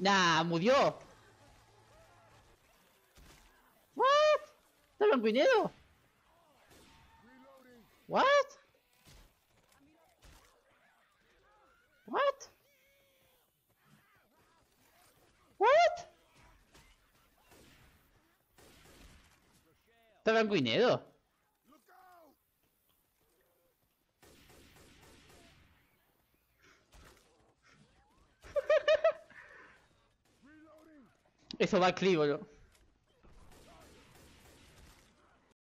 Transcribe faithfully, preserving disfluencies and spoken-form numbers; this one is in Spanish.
Nah, murió. What? ¿Está blanco y negro? What? What? What? ¿Está blanco y negro? Eso va a bro.